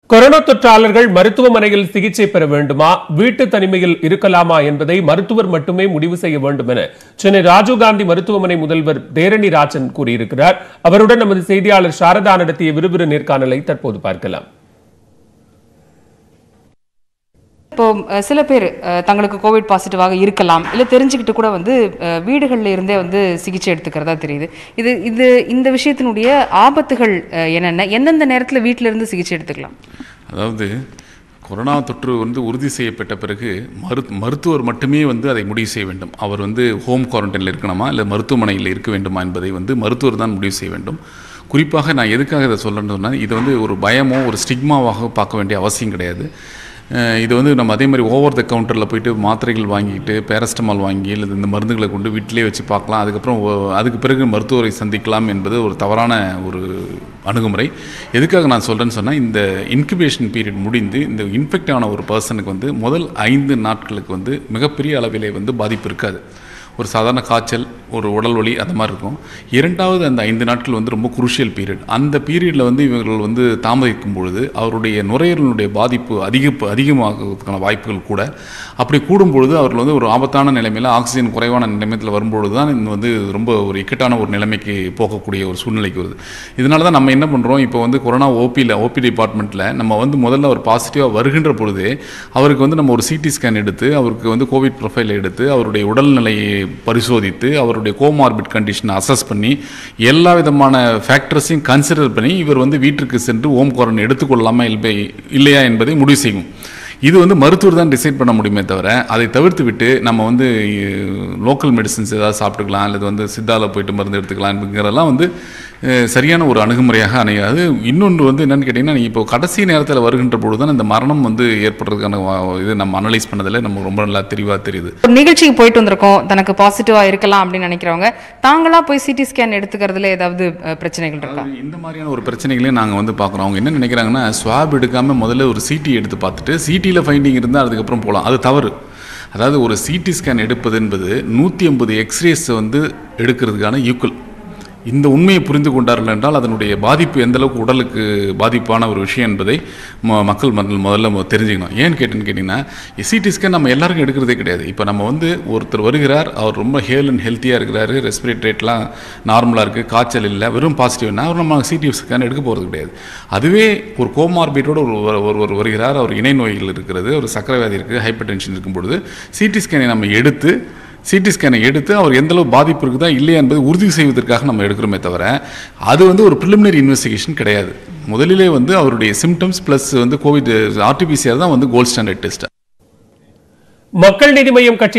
Corona தொற்றாளர்கள் மருத்துவமனையில் சிகிச்சை பெற வேண்டுமா, வீட்டு தனிமையில் இருக்கலாமா என்பதை மருத்துவர் மட்டுமே முடிவு செய்ய வேண்டும் என சென்னை ராஜீவ்காந்தி மருத்துவமனை முதல்வர் தேரணி ராஜன் கூறியிருக்கிறார். அவருடன் நமது செய்தியாளர் சாரதா நடத்திய விறுவிறு நேர்காணலை தற்போது பார்க்கலாம். இப்போ சில பேர் தங்களுக்கு கோவிட் பாசிட்டிவாக இருக்கலாம், இல்லை தெரிஞ்சுக்கிட்டு கூட வீடுகளில் இருந்தே சிகிச்சை எடுத்துக்கிறதா தெரியுது. இந்த விஷயத்தினுடைய ஆபத்துகள் என்னென்ன, எந்தெந்த நேரத்தில் வீட்டில இருந்து சிகிச்சை எடுத்துக்கலாம்? அதாவது கொரோனா தொற்று உறுதி செய்யப்பட்ட பிறகு மருத்துவர் மட்டுமே அதை முடிவு செய்ய வேண்டும். அவர் ஹோம் குவாரண்டைனில் இருக்கணுமா இல்லை மருத்துவமனையில் இருக்க வேண்டுமா என்பதை மருத்துவர் தான் முடிவு செய்ய வேண்டும். குறிப்பாக நான் எதுக்காக இதை சொல்லணும்னா, இது ஒரு பயமோ ஒரு ஸ்டிக்மாவாக பார்க்க வேண்டிய அவசியம் கிடையாது. இது நம்ம அதே மாதிரி ஓவர் த கவுண்டரில் போய்ட்டு மாத்திரைகள் வாங்கிட்டு பேரஸ்டமால் வாங்கி இல்லை இந்த மருந்துகளை கொண்டு வீட்டிலே வச்சு பார்க்கலாம், அதுக்கு பிறகு மருத்துவரை சந்திக்கலாம் என்பது ஒரு தவறான ஒரு அணுகுமுறை. எதுக்காக நான் சொல்கிறேன்னு சொன்னால், இந்த இன்குபேஷன் பீரியட் முடிந்து இந்த இன்ஃபெக்ட் ஆன ஒரு பர்சனுக்கு முதல் 5 நாட்களுக்கு மிகப்பெரிய அளவிலே பாதிப்பு இருக்காது. ஒரு சாதாரண காய்ச்சல், ஒரு உடல் வலி அந்த மாதிரி இருக்கும். இரண்டாவது அந்த 5 நாட்கள் ரொம்ப குருஷியல் பீரியட். அந்த பீரியடில் இவர்கள் தாமதிக்கும் பொழுது அவருடைய நுரையீரலுடைய பாதிப்பு அதிகமாகிறதுக்கான வாய்ப்புகள் கூட. அப்படி கூடும்பொழுது அவர்கள் ஒரு ஆபத்தான நிலைமையில், ஆக்சிஜன் குறைவான நிலைமையில் வரும்பொழுது தான் இது ரொம்ப ஒரு இக்கட்டான ஒரு நிலைமைக்கு போகக்கூடிய ஒரு சூழ்நிலைக்கு வருது. இதனால தான் நம்ம என்ன பண்ணுறோம், இப்போ கொரோனா ஓபி டிபார்ட்மெண்ட்டில் நம்ம முதல்ல ஒரு பாசிட்டிவாக வருகின்ற பொழுது அவருக்கு நம்ம ஒரு சிடி ஸ்கேன் எடுத்து, அவருக்கு கோவிட் ப்ரொஃபைல் எடுத்து, அவருடைய உடல்நிலையை பரிசோதித்து, அவருடைய கோமார்பிட் கண்டிஷனை அசஸ் பண்ணி, எல்லா விதமான ஃபேக்டர்ஸையும் கன்சிடர் பண்ணி இவர் வீட்டிற்கு சென்று ஹோம் குவாரண்டைன் எடுத்துக்கொள்ளலாமா இல்லையா என்பதை முடிவு செய்யும். இது மருத்துவர் தான் டிசைட் பண்ண முடியுமே தவிர, அதை தவிர்த்து விட்டு நம்ம லோக்கல் மெடிசின்ஸ் ஏதாவது சாப்பிட்டுக்கலாம் அல்லது சித்தாவில் போயிட்டு மருந்து எடுத்துக்கலாம்ங்கிறதெல்லாம் சரியான ஒரு அணுகுமுறையாக அமையாது. இன்னொன்று என்னென்னு கேட்டிங்கன்னா, நீங்கள் இப்போ கடைசி நேரத்தில் வருகின்ற பொழுது தான் இந்த மரணம் ஏற்படுறதுக்கான இது நம்ம அனலைஸ் பண்ணதில் நம்ம ரொம்ப நல்லா தெளிவாக தெரியுது. ஒரு நிகழ்ச்சிக்கு போயிட்டு வந்திருக்கோம், தனக்கு பாசிட்டிவாக இருக்கலாம் அப்படின்னு நினைக்கிறவங்க தாங்களாக போய் சிடி ஸ்கேன் எடுத்துக்கிறதுல ஏதாவது பிரச்சனைகள் இருக்கா? இந்த மாதிரியான ஒரு பிரச்சனைகளையும் நாங்கள் பார்க்குறோம். அவங்க என்ன நினைக்கிறாங்கன்னா, ஸ்வாப் எடுக்காமல் முதல்ல ஒரு சிடி எடுத்து பார்த்துட்டு சிடியில் ஃபைண்டிங் இருந்தால் அதுக்கப்புறம் போகலாம். அது தவறு. அதாவது ஒரு சிடி ஸ்கேன் எடுப்பது என்பது 150 எக்ஸ்ரேஸ் எடுக்கிறதுக்கான ஈக்குவல். இந்த உண்மையை புரிந்து கொண்டார்கள் என்றால் அதனுடைய பாதிப்பு எந்த அளவுக்கு உடலுக்கு பாதிப்பான ஒரு விஷயம் என்பதை மக்கள் முதல்ல தெரிஞ்சுக்கணும். ஏன்னு கேட்டிங்கன்னா, சிடி ஸ்கேன் நம்ம எல்லாருக்கும் எடுக்கிறதே கிடையாது. இப்போ நம்ம ஒருத்தர் வருகிறார், அவர் ரொம்ப ஹேல் அண்ட் ஹெல்த்தியாக இருக்கிறாரு, ரெஸ்பிரேட் ரேட்லாம் நார்மலாக இருக்குது, காய்ச்சல் இல்லை, வெறும் பாசிட்டிவ்னா அவர் நம்ம சிடி ஸ்கேன் எடுக்க போகிறது கிடையாது. அதுவே ஒரு கோமார்பிட்டோடு ஒருவர் வருகிறார், அவர் இணை நோய்கள் இருக்கிறது, ஒரு சர்க்கரை வியாதி இருக்குது, ஹைப்பர் டென்ஷன் இருக்கும் பொழுது சிடி ஸ்கேனை எடுத்து அவர் எந்தளவு பாதிப்பு இருக்குதா இல்லையா என்பதை உறுதி செய்வதற்காக நம்ம எடுக்கிறோமே தவிர, அது ஒரு ப்ரிலிமினரி இன்வெஸ்டிகேஷன் கிடையாது. முதலிலே அவருடைய சிம்டம்ஸ் ப்ளஸ் கோவிட் RT-PCR தான் கோல்ட் ஸ்டாண்டர்ட் டெஸ்ட். மக்கள் நீதி மய்யம் கட்சி